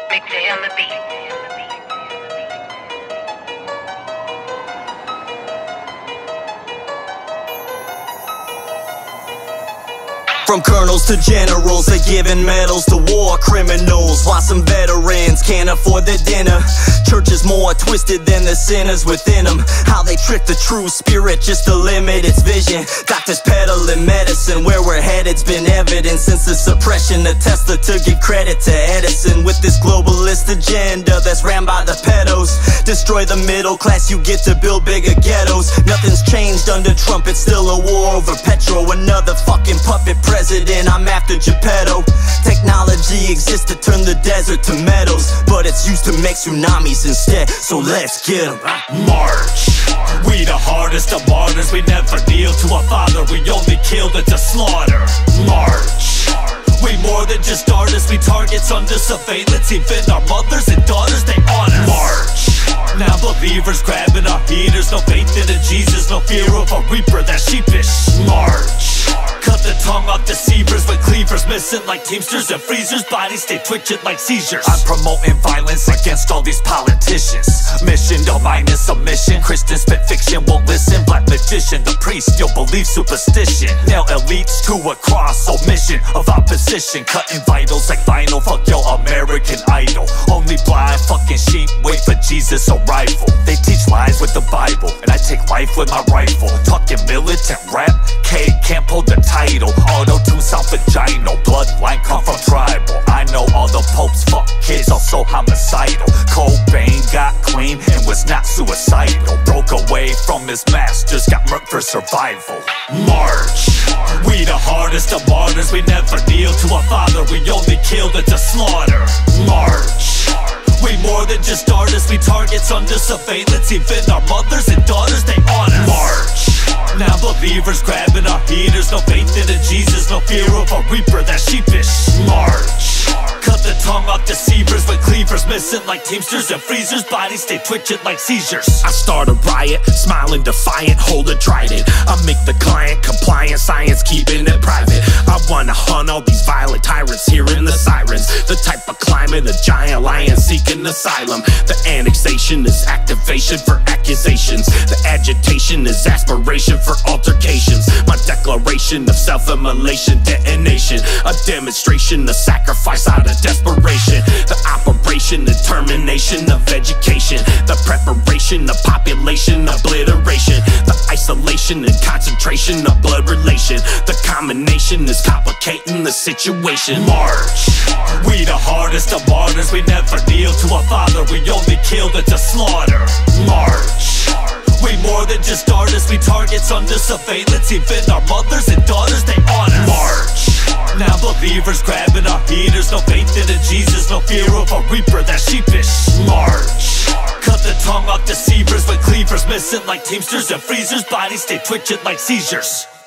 Big J on the beat. From colonels to generals, they're giving medals to war criminals, while some veterans can't afford their dinner. Church is more twisted than the sinners within them. How they trick the true spirit just to limit its vision. Doctors peddling medicine, where we're headed's been evident since the suppression of Tesla to give credit to Edison. With this globalist agenda that's ran by the pedos, destroy the middle class, you get to build bigger ghettos. Nothing's changed under Trump, it's still a war over petrol. Another fucking puppet president, I'm after Geppetto. Technology exists to turn the desert to meadows, but it's used to make tsunamis instead, so let's get 'em. March! We the hardest of martyrs, we never kneel to a father, we only kill to slaughter. March! We more than just artists, we targets under surveillance, even our mothers and daughters, they honor. March! Now believers grabbing our heaters, no faith in a Jesus, no fear of a reaper that's sheepish. March! Cut the tongue off deceivers with cleavers, missing like teamsters and freezers, bodies stay twitching like seizures. I'm promoting violence against all these politicians. Mission don't minus submission, Christians spit fiction, won't listen. Black magician, the priest, you'll believe superstition. Nail elites to a cross, omission of opposition. Cutting vitals like vinyl, fuck your American Idol. Only blind fucking sheep wait for Jesus' arrival. They teach lies with the Bible, and I take life with my rifle. Talking militant rap, K can't pull the title. Auto-tune sound vaginal, bloodline come from tribal. I know all the popes fuck kids, also homicidal. Cobain got clean and was not suicidal. Broke away from his masters, got murked for survival. March! We the hardest of martyrs, we never kneel to a father, we only kill to slaughter. March! We more than just artists, we targets under surveillance, even our mothers and daughters, they honor. March! Now believers grabbing our heaters, no faith in a Jesus, no fear of a reaper that's sheepish. March! Cut the tongue off deceivers with cleavers, missing like teamsters and freezers, bodies stay twitching like seizures. I start a riot, smiling defiant, hold a trident. I make the client compliant, science keeping it private. I wanna hunt all these violent tyrants, hearing the sirens. The type of climate, a giant lion seeking asylum. The annexation is activation for accusations. The agitation is aspiration for altercations. My declaration of self-immolation, detonation. A demonstration of sacrifice out of desperation. The operation, the termination of education. The preparation of population obliteration. The isolation and concentration of blood relation. The combination is complicating the situation. March! We the hardest of martyrs, we never kneel to a father, we only kill to slaughter. March! We more than just artists, we targets under surveillance, even our mothers and daughters, they honor. March! Now believers grabbing our heaters, no faith in a Jesus, no fear of a reaper that's sheepish. March! Cut the tongue off deceivers with cleavers, missing like teamsters and freezers, bodies stay twitching like seizures.